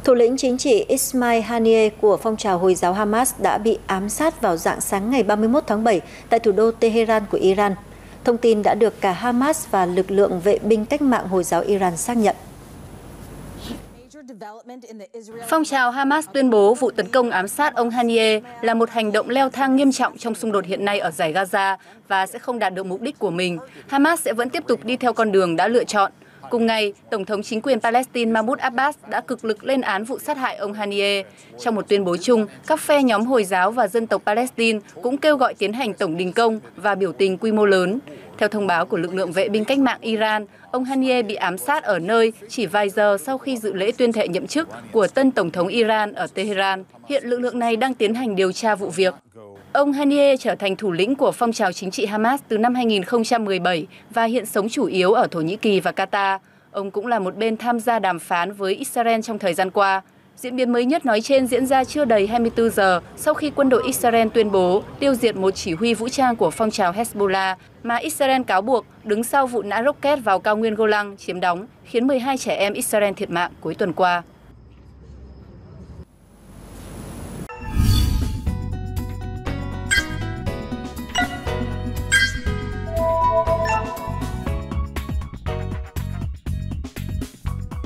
Thủ lĩnh chính trị Ismail Haniyeh của phong trào Hồi giáo Hamas đã bị ám sát vào rạng sáng ngày 31 tháng 7 tại thủ đô Tehran của Iran. Thông tin đã được cả Hamas và lực lượng vệ binh cách mạng Hồi giáo Iran xác nhận. Phong trào Hamas tuyên bố vụ tấn công ám sát ông Haniyeh là một hành động leo thang nghiêm trọng trong xung đột hiện nay ở dải Gaza và sẽ không đạt được mục đích của mình. Hamas sẽ vẫn tiếp tục đi theo con đường đã lựa chọn. Cùng ngày, Tổng thống chính quyền Palestine Mahmoud Abbas đã cực lực lên án vụ sát hại ông Haniyeh. Trong một tuyên bố chung, các phe nhóm Hồi giáo và dân tộc Palestine cũng kêu gọi tiến hành tổng đình công và biểu tình quy mô lớn. Theo thông báo của lực lượng vệ binh cách mạng Iran, ông Haniyeh bị ám sát ở nơi chỉ vài giờ sau khi dự lễ tuyên thệ nhậm chức của tân Tổng thống Iran ở Tehran. Hiện lực lượng này đang tiến hành điều tra vụ việc. Ông Haniyeh trở thành thủ lĩnh của phong trào chính trị Hamas từ năm 2017 và hiện sống chủ yếu ở Thổ Nhĩ Kỳ và Qatar. Ông cũng là một bên tham gia đàm phán với Israel trong thời gian qua. Diễn biến mới nhất nói trên diễn ra chưa đầy 24 giờ sau khi quân đội Israel tuyên bố tiêu diệt một chỉ huy vũ trang của phong trào Hezbollah mà Israel cáo buộc đứng sau vụ nã rocket vào cao nguyên Golan chiếm đóng, khiến 12 trẻ em Israel thiệt mạng cuối tuần qua.